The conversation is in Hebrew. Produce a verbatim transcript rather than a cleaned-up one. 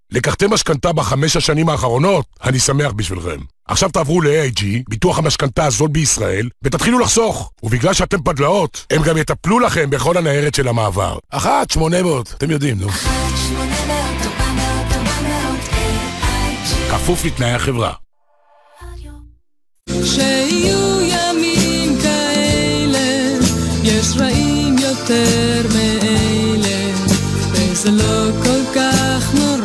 לקחתם משכנתה בחמש השנים האחרונות? אני שמח בשבילכם. עכשיו תעברו ל-איי איי ג'י, ביטוח המשכנתה הזול בישראל, ותתחילו לחסוך. ובגלל שאתם פדלאות, הם גם יטפלו לכם בכל הניירת של המעבר. אחת, שמונה מאות, אתם יודעים, נו. כפוף לתנאי החברה. שיהיו ימים כאלה, יש רעים יותר מאלה, וזה לא כל כך נורא.